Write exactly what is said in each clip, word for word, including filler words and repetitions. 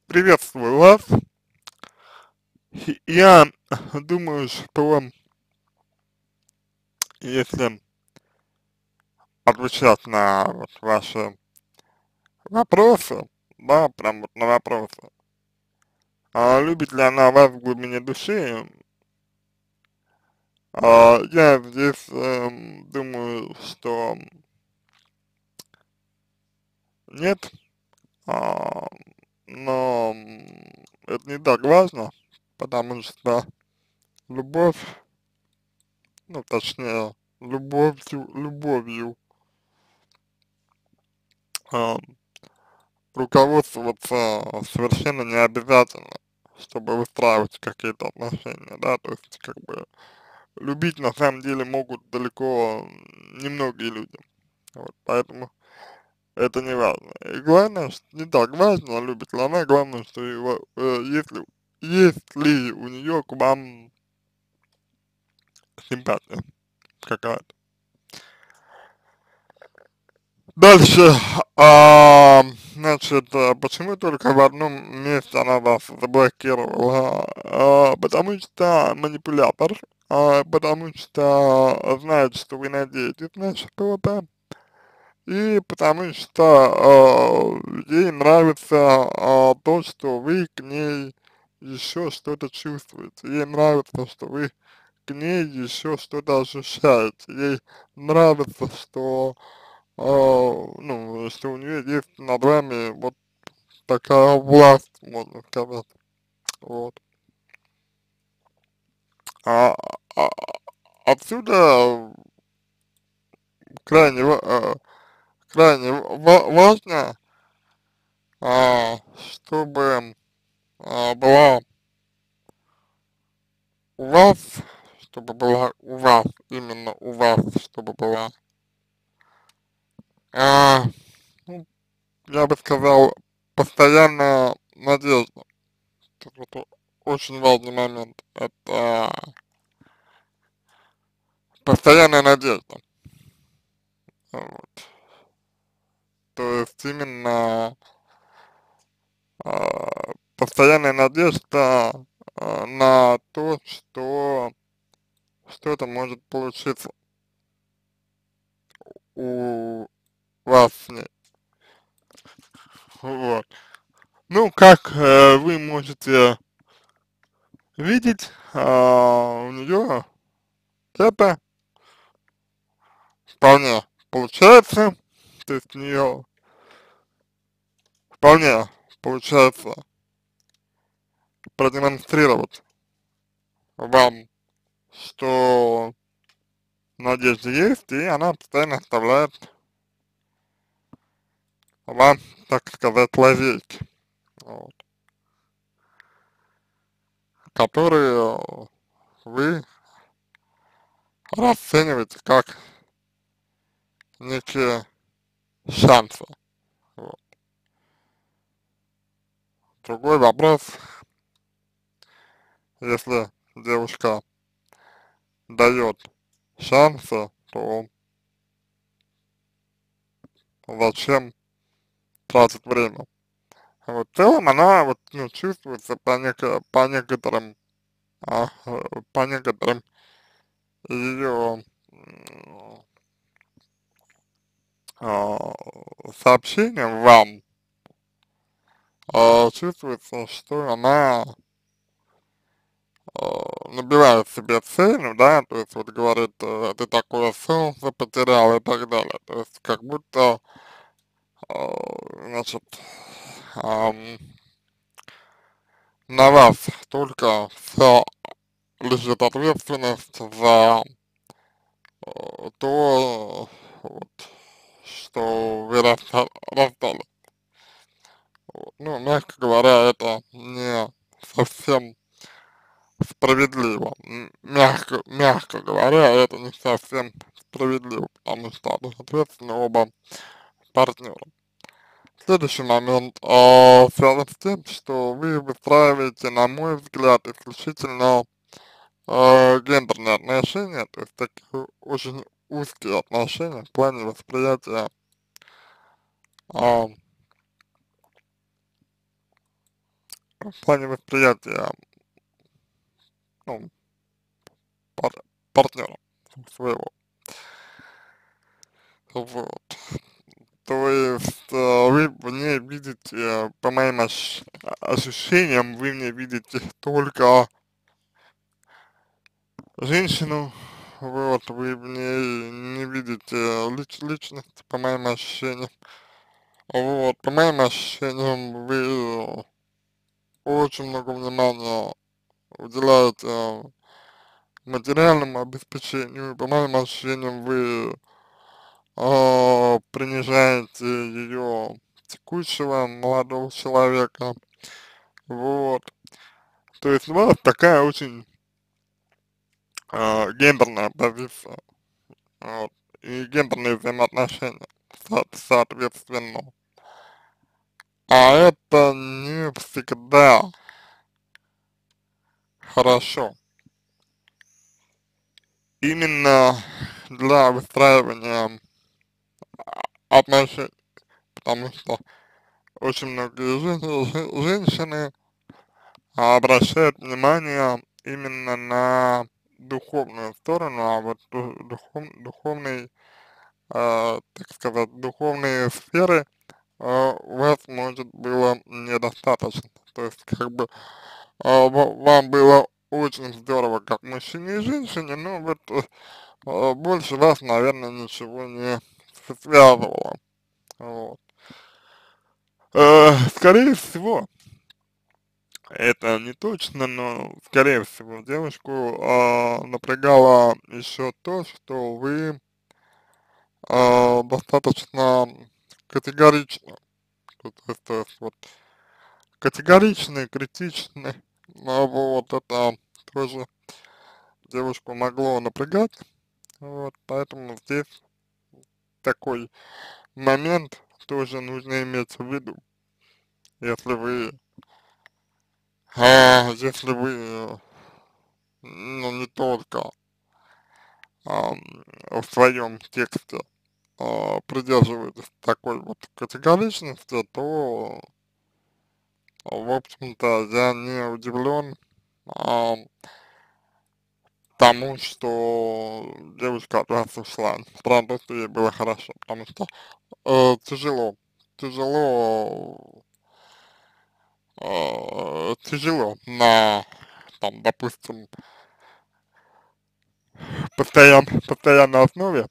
Приветствую вас. Хи- Я думаю, что если отвечать на вот ваши вопросы, да, прям вот на вопросы, а любит ли она вас в глубине души, а, я здесь эм, думаю, что нет, а, но м, это не так важно, потому что любовь, ну, точнее, любовью, любовью, а, руководствоваться совершенно не обязательно, чтобы выстраивать какие-то отношения, да, то есть как бы любить на самом деле могут далеко немногие люди, вот, поэтому это не важно. И главное, что не так важно, любит ли она, главное, что его, э, если, есть ли у нее к вам симпатия какая-то. Дальше, а, значит, а, почему только в одном месте она вас заблокировала? А, потому что манипулятор, а, потому что знает, что вы надеетесь на что-то, и потому что а, ей нравится а, то, что вы к ней еще что-то чувствуете. Ей нравится, что вы к ней еще что-то ощущаете. Ей нравится, что а, ну, что у нее есть над вами вот такая власть, можно сказать, вот. А, а, отсюда крайне, ва- а, крайне ва- важно, а, чтобы а, была у вас, чтобы была у вас, именно у вас, чтобы была, а, ну, я бы сказал, постоянная надежда. Это вот очень важный момент. Это постоянная надежда. Вот. То есть именно а, постоянная надежда а, на то, что что-то может получиться у вас с ней. Вот. Ну, как э, вы можете видеть, а, у нее это вполне получается, то есть у нее вполне получается продемонстрировать вам, что надежда есть, и она постоянно оставляет вам, так сказать, лазейки, вот, которые вы расцениваете как некие шансы. Вот. Другой вопрос, если девушка дает шансы, то зачем тратить время? Вот в целом она вот, ну, чувствуется по, неко, по некоторым, а, э, по некоторым ее а, сообщениям вам, а, чувствуется, что она а, набивает себе цену, да, то есть вот говорит, э, ты такое солнце потерял и так далее, то есть как будто, а, значит, ам, на вас только вся лежит ответственность за э, то, вот, что вы расста- расстались. Вот. Ну, мягко говоря, это не совсем справедливо. М, Мягко, мягко говоря, это не совсем справедливо, потому что, ну, соответственно, оба партнера. Следующий момент а, связан с тем, что вы выстраиваете, на мой взгляд, исключительно а, гендерные отношения, то есть такие очень узкие отношения в плане восприятия а, в плане восприятия, ну, пар партнера своего. Вот. То есть э, вы в ней видите, по моим ощ ощущениям, вы в ней видите только женщину, вот, вы в ней не видите лич личность, по моим ощущениям. Вот, по моим ощущениям, вы очень много внимания уделяете материальному обеспечению, по моим ощущениям, вы э, принижаете ее текущего молодого человека, вот. То есть у вас такая очень э, гендерная позиция, вот, и гендерные взаимоотношения, со соответственно. А это не всегда хорошо. Именно для выстраивания отношений, потому что очень многие жен жен женщины обращают внимание именно на духовную сторону, а вот ду духов духовный, э, так сказать, духовные сферы э, у вас, может, было недостаточно. То есть, как бы, э, ва вам было очень здорово как мужчине и женщине, но вот э, больше вас, наверное, ничего не с связывало. Вот. Э, скорее всего, это не точно, но скорее всего девушку э, напрягало еще то, что вы э, достаточно категорично, то, то есть, то есть вот категоричны, критичны, а вот это тоже девушку могло напрягать, вот, поэтому здесь такой момент тоже нужно иметь в виду, если вы, а, если вы, э, ну, не только ам, в своем тексте а, придерживаетесь такой вот категоричности, то, в общем-то, я не удивлен а, тому, что девушка от вас ушла, несмотря на то, что ей было хорошо, потому что э, тяжело, тяжело, э, тяжело на, там, допустим, постоян, постоянной основе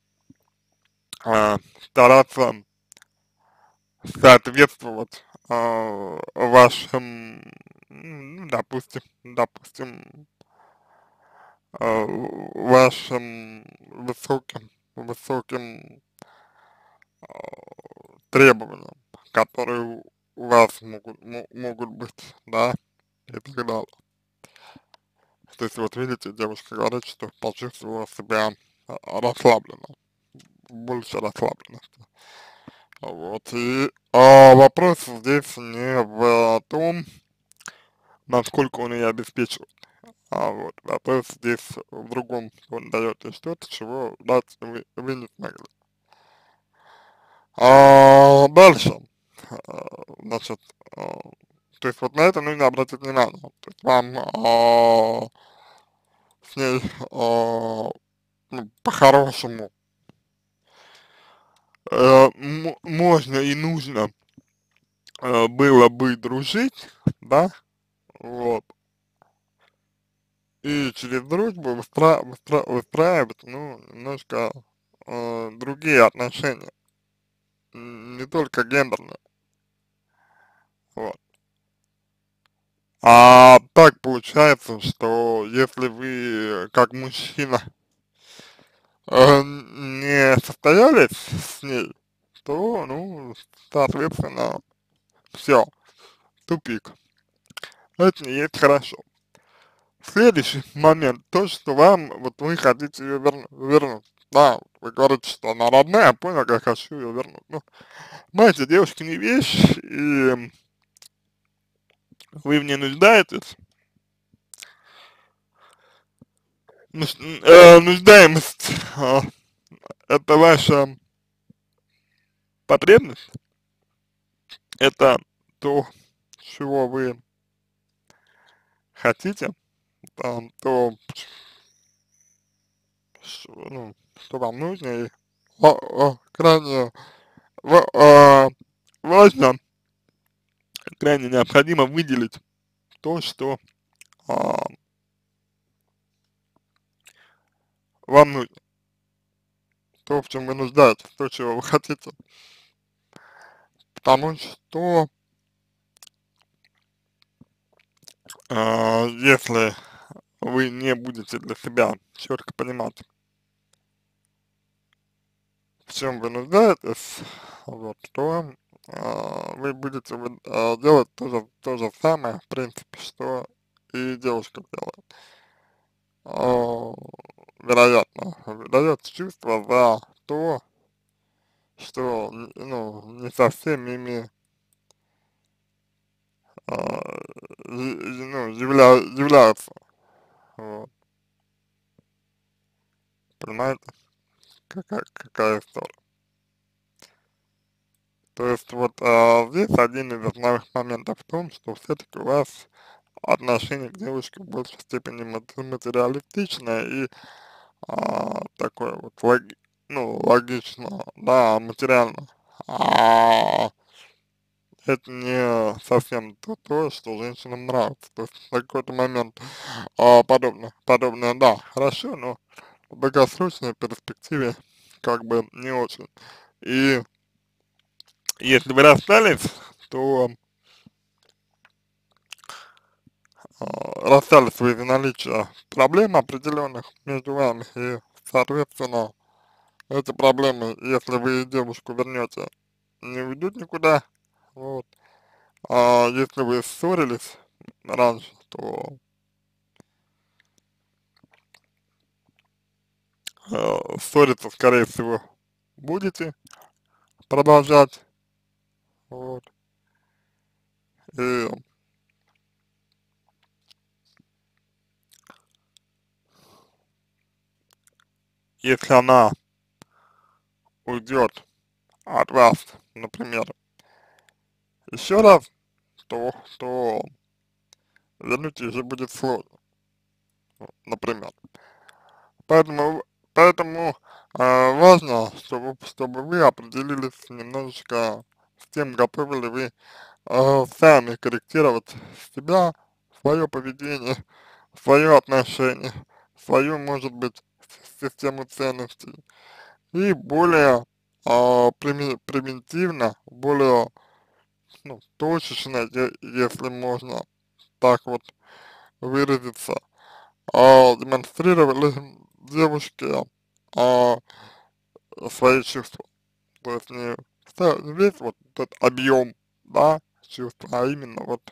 э, стараться соответствовать э, вашим, ну, допустим, допустим, э, вашим высоким, высоким э, требованиям, которые у вас могут, мо- могут быть, да, и так далее. То есть, вот видите, девушка говорит, что почувствовала себя э, расслабленно, больше расслабленно. Вот, и а, вопрос здесь не в том, насколько он ее обеспечивает, а вот вопрос здесь в другом, он дает ей что-то, чего дать вы, вы не смогли. А, дальше, а, значит, а, то есть вот на это нужно обратить внимание, то есть вам а, с ней а, ну, по-хорошему э, м- можно и нужно э, было бы дружить, да, вот, и через дружбу выстра выстра выстраивать, ну, немножко э, другие отношения, н- не только гендерные, вот. А так получается, что если вы как мужчина э, не состоялись с ней, то, ну, соответственно, все, тупик. Это не есть хорошо. Следующий момент, то, что вам, вот вы хотите ее верну вернуть. Да, вы говорите, что она родная, я понял, я хочу ее вернуть. Ну, знаете, девушка не вещь, и вы в ней нуждаетесь. Нуж- э, нуждаемость, а, это ваша потребность, это то, чего вы хотите, там, то, ш- ну, что вам нужно, и о, о, крайне ва- а, важно, крайне необходимо выделить то, что а, вам нужно, то, в чем вы нуждаетесь, то, чего вы хотите, потому что а, если вы не будете для себя четко понимать, в чем вы нуждаетесь, вот, то а, вы будете вы, а, делать то же, то же самое, в принципе, что и девушка делает. А, вероятно, выдает чувство за то, что, н- ну, не совсем ими, а, я- ну, явля, являются, вот, понимаете, какая, какая история. То есть вот а, здесь один из основных моментов в том, что все-таки у вас отношение к девушке в большей степени мат- материалистичное и а, такое вот, логи- ну, логично, да, материально. А это не совсем то, то, что женщинам нравится. То есть на какой-то момент а, подобное, подобное, да, хорошо, но в долгосрочной перспективе как бы не очень. И если вы расстались, то а, расстались вы из-за наличия проблем определенных между вами, и, соответственно, эти проблемы, если вы девушку вернете, не уйдут никуда, вот. А если вы ссорились раньше, то э, ссориться, скорее всего, будете продолжать, вот. И если она уйдет от вас, например, еще раз, то, то вернуть ее уже будет сложно, например. Поэтому, поэтому э, важно, чтобы, чтобы вы определились немножечко с тем, готовы ли вы э, сами корректировать себя, свое поведение, свое отношение, свою, может быть, систему ценностей. И более э, преми- превентивно, более, ну, точечно, е- если можно так вот выразиться, э, демонстрировали девушке э, свои чувства. То есть не, вся- не весь вот этот объем, да, чувств, а именно вот,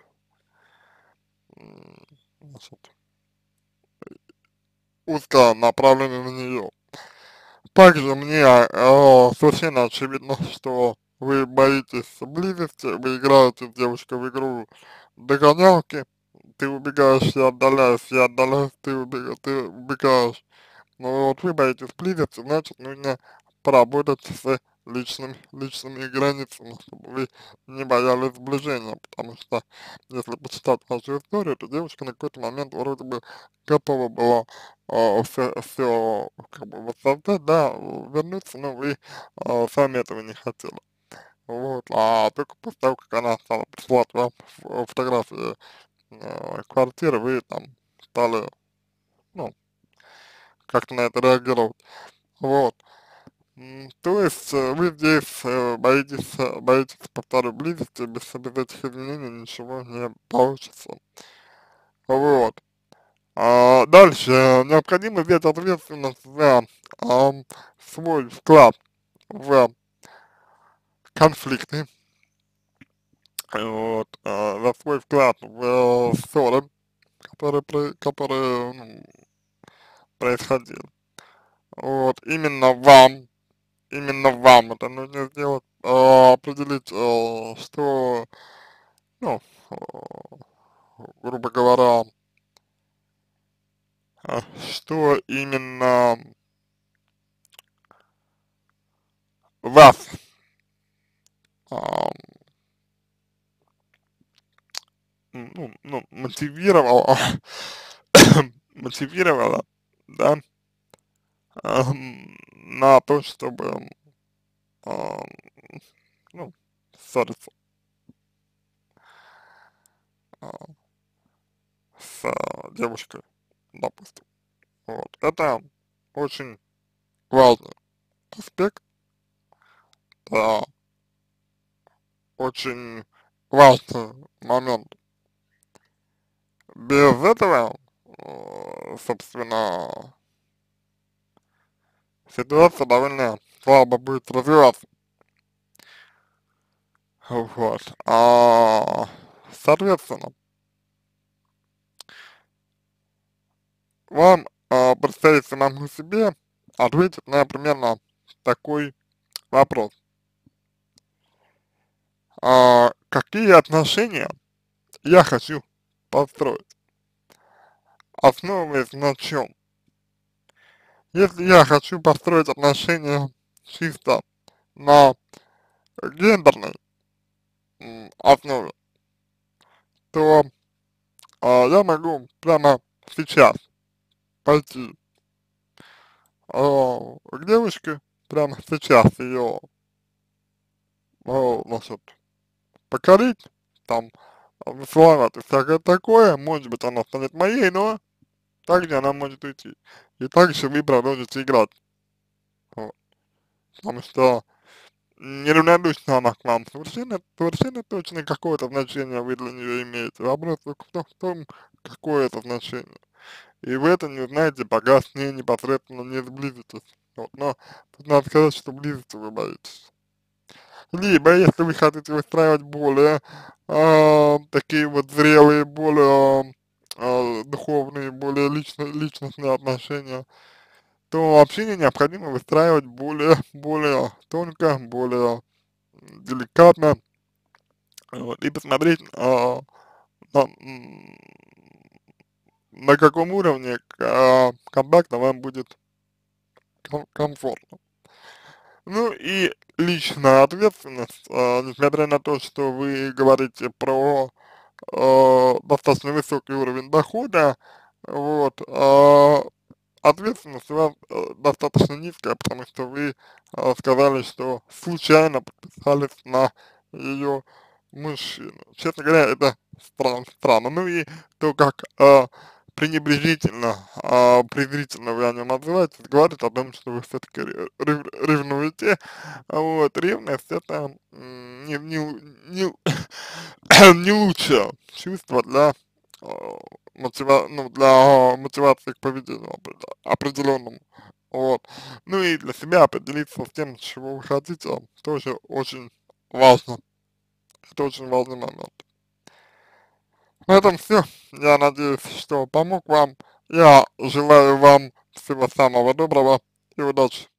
м, значит, узко направлены на нее. Также мне э, совершенно очевидно, что вы боитесь близости, вы играете с девушкой в игру догонялки, ты убегаешь, я отдаляюсь, я отдаляюсь, ты, убега, ты убегаешь. Ну вот вы боитесь близости, значит нужно поработать с личными, личными границами, чтобы вы не боялись сближения, потому что если почитать вашу историю, то девушка на какой-то момент вроде бы готова была а, все, все как бы воссоздать, да, вернуться, но вы а, сами этого не хотели. Вот, а только после того, как она стала присылать вам ф- фотографии э, квартиры, вы там стали, ну, как-то на это реагировать. Вот. М, То есть э, вы здесь э, боитесь, э, боитесь, повторю, близости, без, без этих изменений ничего не получится. Вот. А дальше э, необходимо взять ответственность за ам, свой вклад в конфликты, вот, а, за свой вклад в ссоры, которые, про- которые ну, происходили. Вот, именно вам, именно вам это нужно сделать, а, определить, а, что, ну, а, грубо говоря, а, что именно вас, а, м, ну, ну, мотивировала, мотивировала, да, ам, на то, чтобы, ам, ну, ссориться а, с а, девушкой, допустим. Вот. Это очень важный аспект, да, очень важный момент. Без этого, э, собственно, ситуация довольно слабо будет развиваться. Вот. А, соответственно, вам а, предстоит самому себе ответить на примерно такой вопрос. А, какие отношения я хочу построить? Основываясь на чем? Если я хочу построить отношения чисто на гендерной м, основе, то а, я могу прямо сейчас пойти а, к девушке, прямо сейчас ее, а, значит, покорить, там, выслать и всякое такое, может быть, она станет моей, но также она может уйти. И также вы продолжите играть, вот, потому что неравнодушна она к вам, совершенно, совершенно точно какое-то значение вы для нее имеете. Вопрос только в том, в том, какое это значение. И вы это не узнаете, пока с ней непосредственно не сблизитесь. Вот, но тут надо сказать, что близости вы боитесь. Либо, если вы хотите выстраивать более а, такие вот зрелые, более а, духовные, более лично, личностные отношения, то общение необходимо выстраивать более, более тонко, более деликатно, вот, и посмотреть, а, на, м, на каком уровне а, контакта вам будет ком комфортно. Ну и личная ответственность, а, несмотря на то, что вы говорите про э, достаточно высокий уровень дохода, вот, а, ответственность у вас э, достаточно низкая, потому что вы э, сказали, что случайно подписались на ее мужчину. Честно говоря, это стран, странно. Ну и то, как э, пренебрежительно, э, презрительно вы о нем отзываетесь, говорит о том, что вы все-таки ревнуете. Вот, ревность это м, не, не, не, не лучшее чувство для э, мотива ну, для мотивации к поведению определя- определенному. Вот. Ну и для себя определиться с тем, чего вы хотите, тоже очень важно. Это очень важный момент. На этом все. Я надеюсь, что помог вам. Я желаю вам всего самого доброго и удачи.